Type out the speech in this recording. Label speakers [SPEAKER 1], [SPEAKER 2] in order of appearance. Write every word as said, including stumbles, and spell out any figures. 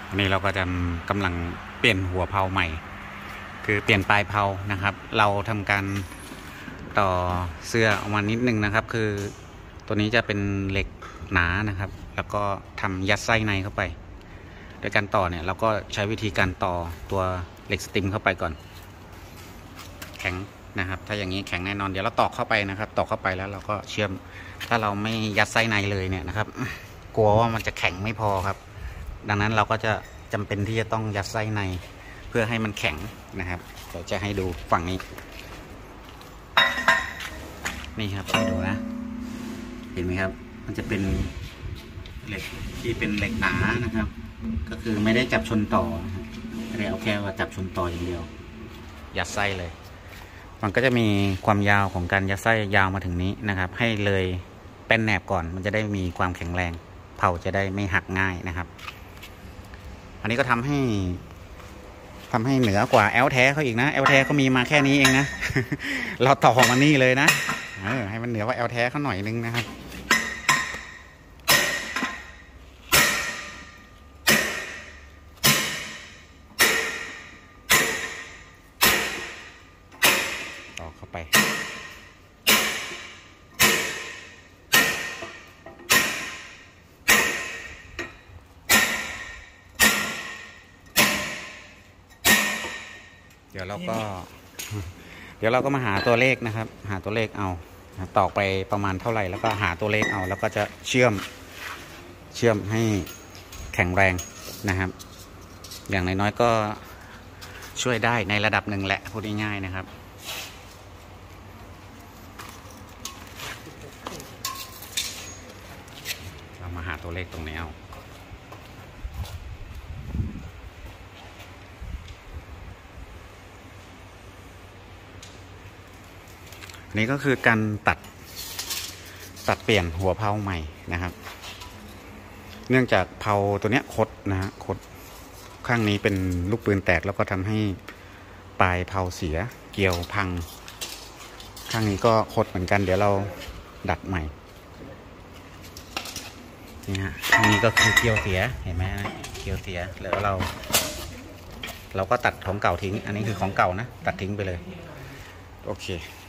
[SPEAKER 1] อันนี้เราก็จะกำลังเปลี่ยนหัวเพลาใหม่คือเปลี่ยนปลายเพลานะครับเราทำการต่อเสื้อออกมานิดนึงนะครับคือตัวนี้จะเป็นเหล็กหนานะครับแล้วก็ทำยัดไส้ในเข้าไปโดยการต่อเนี่ยเราก็ใช้วิธีการต่อตัวเหล็กสติมเข้าไปก่อนแข็งนะครับถ้าอย่างนี้แข็งแน่นอนเดี๋ยวเราตอกเข้าไปนะครับตอกเข้าไปแล้วเราก็เชื่อมถ้าเราไม่ยัดไส้ในเลยเนี่ยนะครับกลัวว่ามันจะแข็งไม่พอครับดังนั้นเราก็จะจำเป็นที่จะต้องยัดไส้ในเพื่อให้มันแข็งนะครับเดี๋ยวจะให้ดูฝั่งนี้นี่ครับให้ดูนะเห็นไหมครับมันจะเป็นเหล็กที่เป็นเหล็กหนานะครับก็คือไม่ได้จับชนต่อไม่ได้เอาแค่ว่าจับชนต่ออย่างเดียวยัดไส้เลยมันก็จะมีความยาวของการยัดไส้ยาวมาถึงนี้นะครับให้เลยแป้นแหนบก่อนมันจะได้มีความแข็งแรงเผาจะได้ไม่หักง่ายนะครับอันนี้ก็ทำให้ทำให้เหนือกว่าแอลแท้เขาอีกนะแอลแท้เขามีมาแค่นี้เองนะ เราต่อมานี่เลยนะเออให้มันเหนือกว่าแอลแท้เขาหน่อยนึงนะครับต่อเข้าไปเดี๋ยวเราก็เดี๋ยวเราก็มาหาตัวเลขนะครับหาตัวเลขเอาตอกไปประมาณเท่าไหร่แล้วก็หาตัวเลขเอาแล้วก็จะเชื่อมเชื่อมให้แข็งแรงนะครับอย่างน้อยๆก็ช่วยได้ในระดับหนึ่งแหละพูดง่ายๆนะครับเรามาหาตัวเลขตรงนี้เอานี่ก็คือการตัดตัดเปลี่ยนหัวเพลาใหม่นะครับเนื่องจากเพลาตัวเนี้ยคดนะฮะคดข้างนี้เป็นลูกปืนแตกแล้วก็ทำให้ปลายเพลาเสียเกลียวพังข้างนี้ก็คดเหมือนกันเดี๋ยวเราดัดใหม่นี่ฮะข้างนี้ก็คือเกลียวเสียเห็นไหมเกลียวเสียแล้วเราเราก็ตัดของเก่าทิ้งอันนี้คือของเก่านะตัดทิ้งไปเลยโอเค